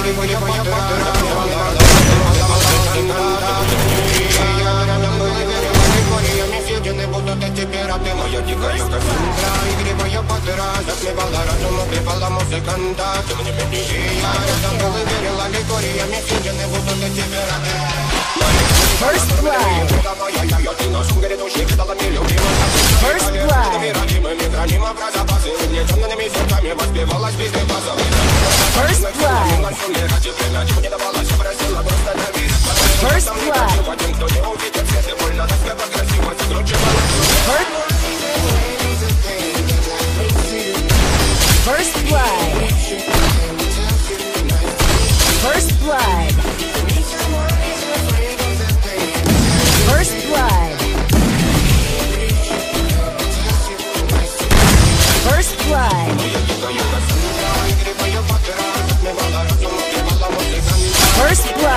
Моя дикая Кассандра, игривая подра, затмевала разум, убивала музыканта. Тем не менее, я рядом был и верил аллегориями, съедены будут эти пираты. First blood. First blood. First blood. First blood. First blood. First blood. First blood. First blood. First blood.